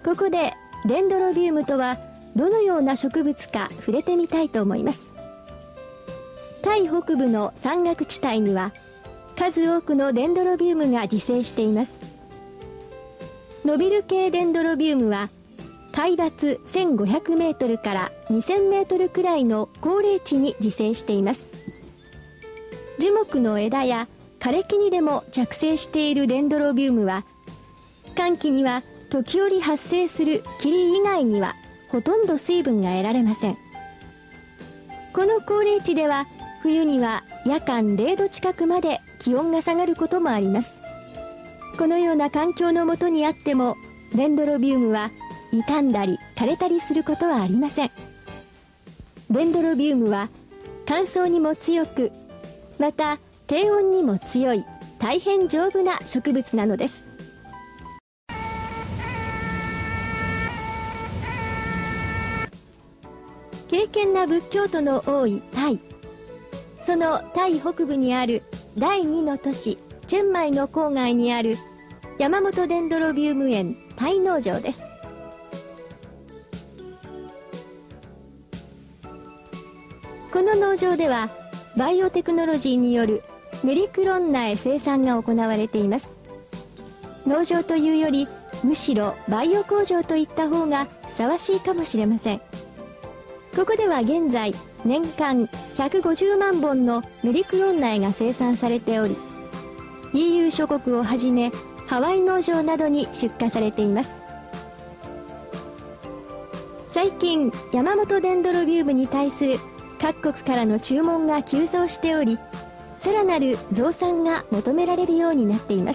ここでデンドロビウムとはどのような植物か触れてみたいと思います。タイ北部の山岳地帯には数多くのデンドロビウムが自生しています。伸びる系デンドロビウムは海抜1500メートルから2000メートルくらいの高冷地に自生しています。樹木の枝や枯れ木にでも着生しているデンドロビウムは、乾季には時折発生する霧以外にはほとんど水分が得られません。この高冷地では冬には夜間0度近くまで気温が下がることもあります。このような環境の下にあっても、デンドロビウムは傷んだり枯れたりすることはありません。デンドロビウムは乾燥にも強く、また低温にも強い大変丈夫な植物なのです。敬虔な仏教徒の多いタイ。そのタイ北部にある第2の都市チェンマイの郊外にある山本デンドロビウム園タイ農場です。この農場ではバイオテクノロジーによるメリクロン苗生産が行われています。農場というよりむしろバイオ工場といった方がふさわしいかもしれません。ここでは現在年間150万本のメリクロン苗が生産されており、 EU 諸国をはじめハワイ農場などに出荷されています。最近山本デンドロビウムに対する各国からの注文が急増しており、さらなる増産が求められるようになっています。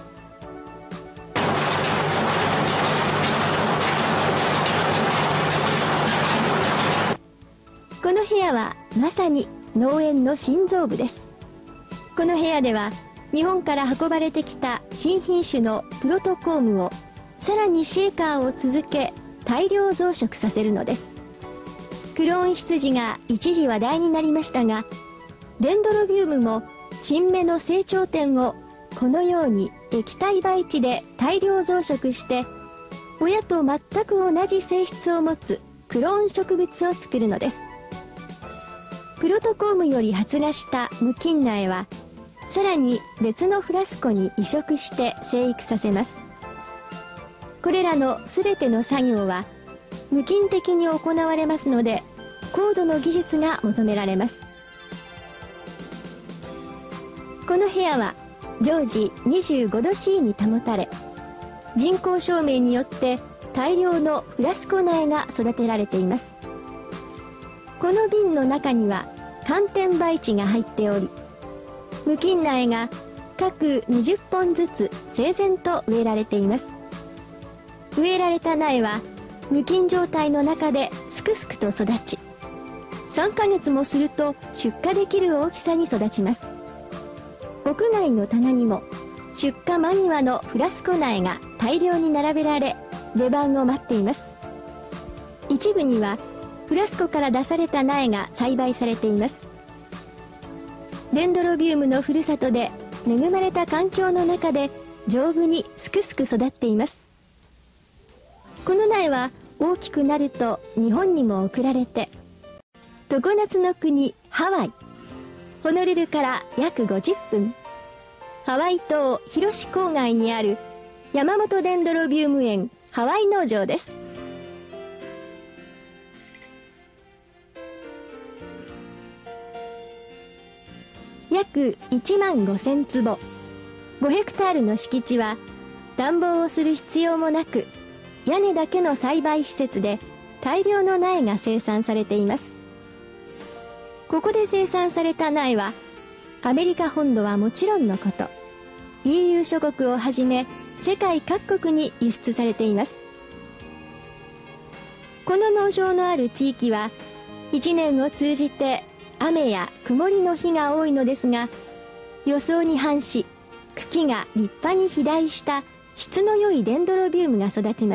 この部屋はまさに農園の心臓部です。この部屋では日本から運ばれてきた新品種のプロトコームをさらにシェーカーを続け大量増殖させるのです。クローン羊が一時話題になりましたが、デンドロビウムも新芽の成長点をこのように液体培地で大量増殖して親と全く同じ性質を持つクローン植物を作るのです。プロトコームより発芽した無菌苗はさらに別のフラスコに移植して生育させます。これらのすべての作業は無菌的に行われますので、高度の技術が求められます。この部屋は常時25度 C に保たれ、人工照明によって大量のフラスコ苗が育てられています。この瓶の中には寒天培地が入っており、無菌苗が各20本ずつ整然と植えられています。植えられた苗は無菌状態の中ですくすくと育ち、3ヶ月もすると出荷できる大きさに育ちます。屋外の棚にも出荷間際のフラスコ苗が大量に並べられ、出番を待っています。一部にはフラスコから出された苗が栽培されています。デンドロビウムのふるさとで恵まれた環境の中で丈夫にすくすく育っています。この苗は大きくなると日本にも送られて、常夏の国ハワイ、ホノルルから約50分、ハワイ島広志郊外にある山本デンドロビウム園ハワイ農場です。約1万5000坪、5ヘクタールの敷地は暖房をする必要もなく、屋根だけの栽培施設で大量の苗が生産されています。ここで生産された苗はアメリカ本土はもちろんのこと、 EU 諸国をはじめ世界各国に輸出されています。この農場のある地域は1年を通じて雨や曇りの日が多いのですが、予想に反し茎が立派に肥大した質の良いデンドロビウムが育ちます。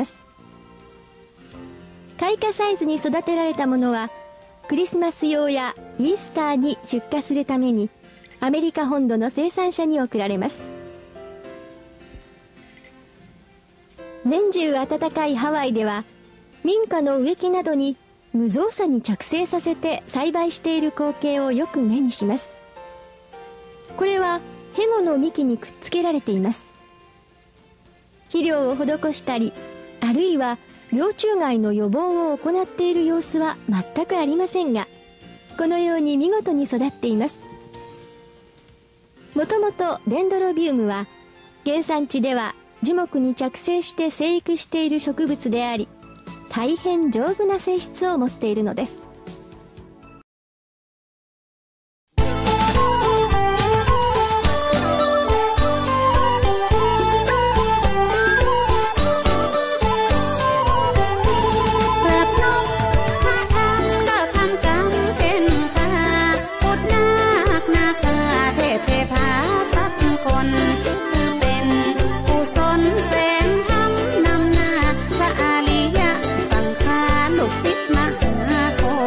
開花サイズに育てられたものはクリスマス用やイースターに出荷するためにアメリカ本土の生産者に送られます。 年中暖かいハワイでは民家の植木などに無造作に着生させて栽培している光景をよく目にします。これはヘゴの幹にくっつけられています。肥料を施したり、あるいは病虫害の予防を行っている様子は全くありませんが、このように見事に育っています。もともとデンドロビウムは原産地では樹木に着生して生育している植物であり、大変丈夫な性質を持っているのです。 ค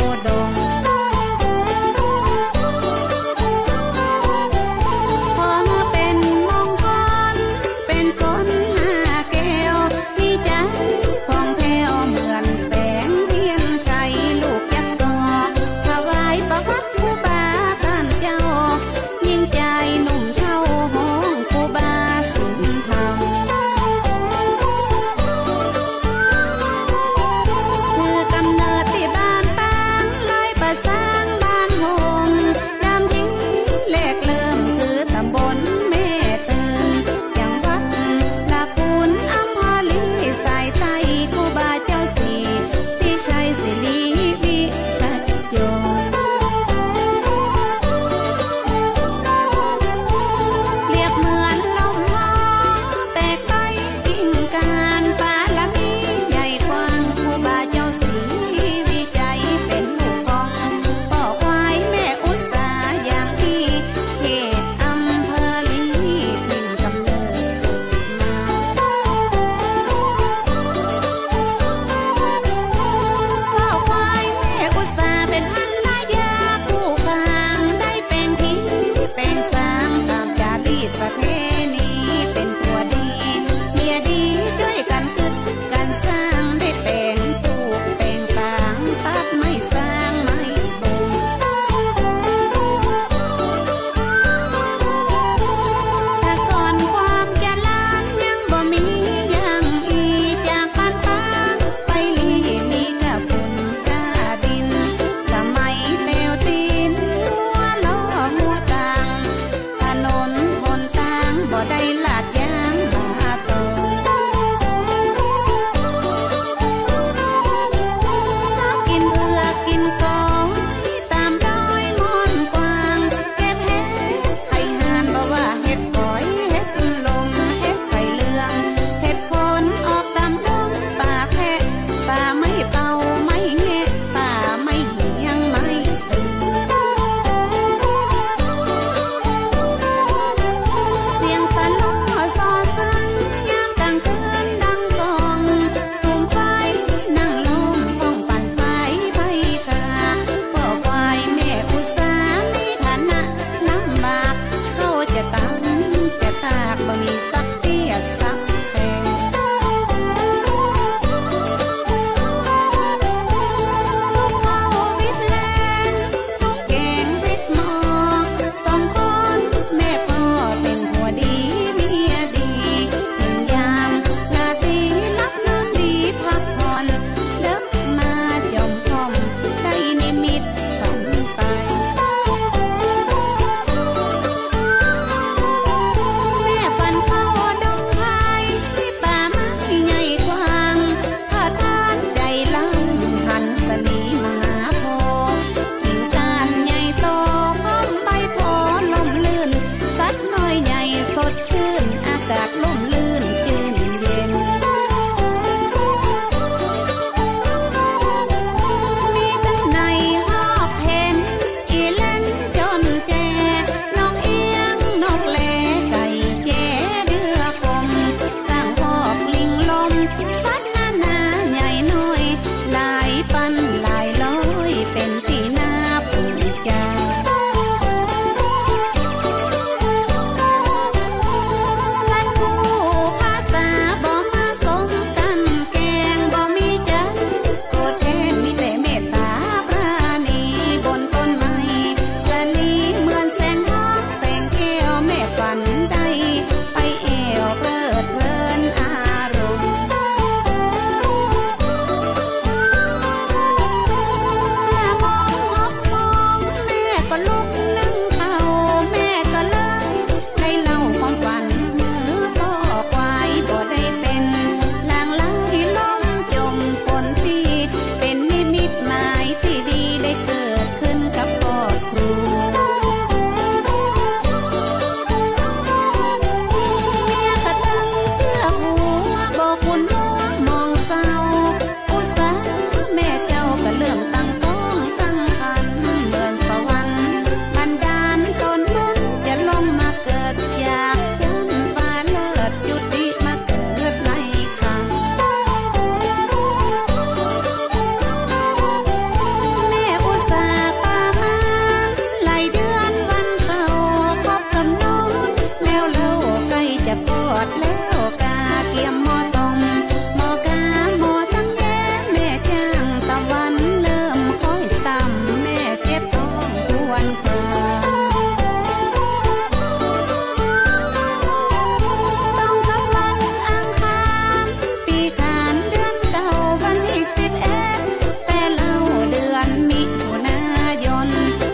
ปีขานเดือนเก่าวันที่11แต่เล่าเดือนมิถุนายน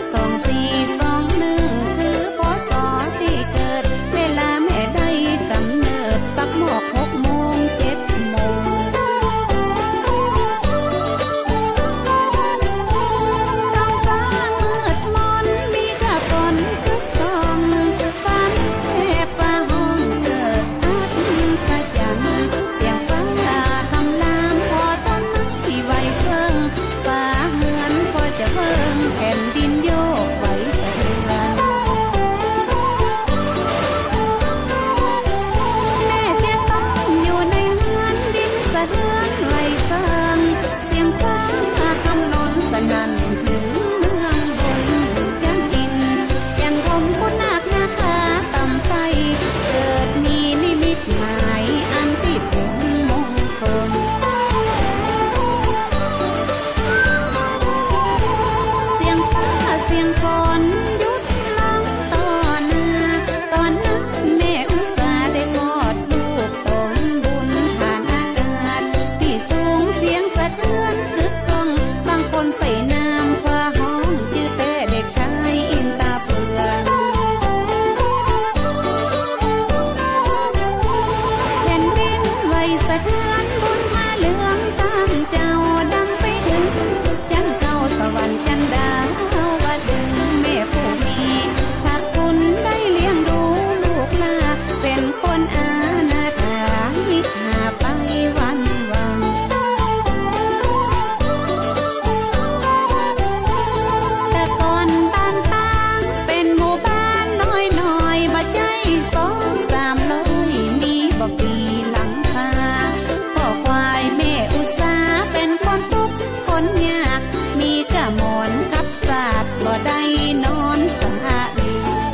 2421คือพศที่เกิดเวลาแม่ได้กำเนิดสักหมอก6 โมง 7 โมงท้องฟ้ามืดมนมีกระฝนคึกกองฟ้าแม่ฟ้าห้องเกิดอัศจรรย์เสียงฟ้าคำรามพอต้นไม้ไหวเซิงฟ้าเหือนพอจะเพิ่งแผ่นดินโยกไหวสะเทือนแม่เพียงต้องอยู่ในเฮือนดินสะเทือนไหวเซิงเสียงฟ้าคำนนสนั่นถึงเมืองบนยันอินยันคมคุณนาคนาคาต่ำไฟเกิดมีนิมิตหมายอันที่เป็นมงคลเสียงฟ้าเสียงฝนหยุดร้องต่อหน้าตอนนั้นแม่อุตส่าห์ได้กอดลูกตนบุญผ่านอากาศที่สูงเสียงสะเทือนกึกก้องบางคนใส่น้ำฟ้าห้องจื้อแต่เด็กชายอินตาเฟืองแผ่นดินไหวสะเทือนบนผ้าเหลืองตั้งเจ้าดังไปถึงจันเก่าสวรรค์จันดาวว่าดึงแม่ผู้มีพระคุณได้เลี้ยงดูลูกหลานเป็นคนอาณาถาหิตหาไปวันแต่ก่อนบ้านตางเป็นหมู่บ้านน้อยๆบ่ใจ2-300มีบ่กี่หลังคาพ่อควายแม่อุตสาห์เป็นคนทุกข์คนยากมีกะหมอนกับสาดบ่ได้นอนสาลี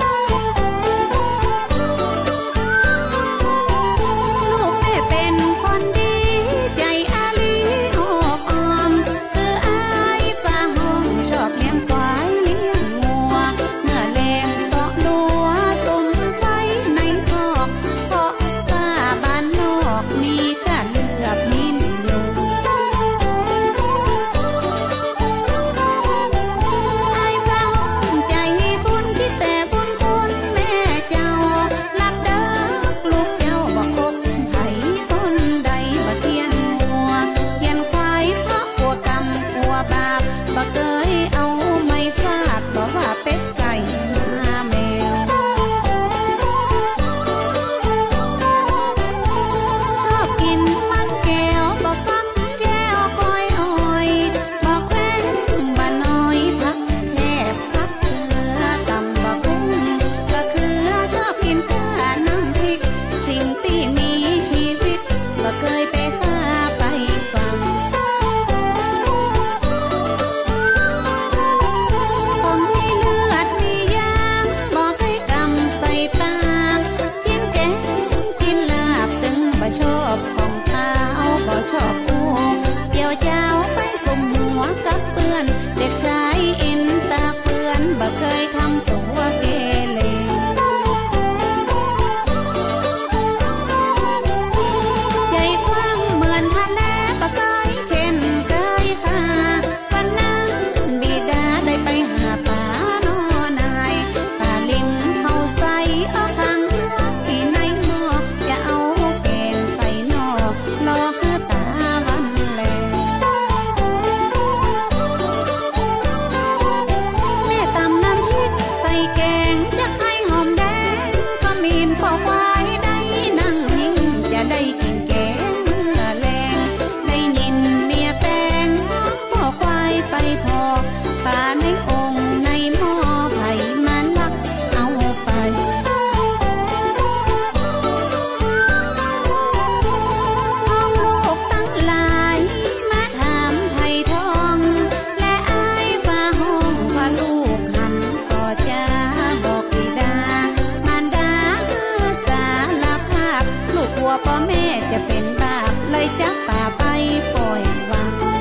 ลูกแม่เป็นคนดีใจอาลีออกออมคืออายป้าห้องชอบเลี้ยงควายเลี้ยงงัวเมื่อแลงเสาะลัวสุมไฟในคอกเพราะว่าบ้านนอกมีกะเลือกนินอยู่อายป้าห้องใจบุญคิดแต่บุญคุณแม่เจ้ารักเด้อลูกเจ้าบ่คบไผคนใดบ่เทียนงัวเทียนควายเพราะกลัวกรรมกลัวบาปบ่เคยเอาไม้ฟาดบ่ว่าเป็ดไก่หมาแมวชอบกินมันแก้วบ่ฟักแก้วก้อยอ้อยบ่แคว้นบ่น้อยพักแทบพักเกลือตำบ่กุ้งบ่เขือชอบกินข้าน้ำพริกสิ่งที่มีชีวิตบ่เคยไปฆ่าไปฟังผมมีเลือดมียางบ่เคยกำใส่ปากกินแกงกินลาบถึงบ่ชอบของขาวบ่ชอบปูเกี่ยวเจ้าไปสมหัวกับเพื่อนเด็กชายอินตาเปื้อนบ่เคยทำตัวเกเรใจกว้างเหมือนทะเลบ่เคยเข็นเคยฆ่าวันนั้นบิดาได้ไปหาป่านอนายป่าลิมเข้าใส่เอาทางที่ในหม้อจะเอาแกงใส่หน่อรอคือตาวันแลแม่ตำน้ำพริกใส่แกงจะไข่หอมแดงขมิ้นพอควายได้นั่งนิ่งจะได้กินแกงเมื่อแลงได้ยินเมียแปลงพอควายไปพอป่าในองค์ในหม้อไผ่มันลักเอาไปห้องลูกตั้งหลายมาถามไทยทองและอายฟ้าห้องว่าลูกหันก็จะบอกบิดามารดาคือสารภาพลูกกลัวพ่อแม่จะเป็นบาปเลยจับป่าไปปล่อยวัง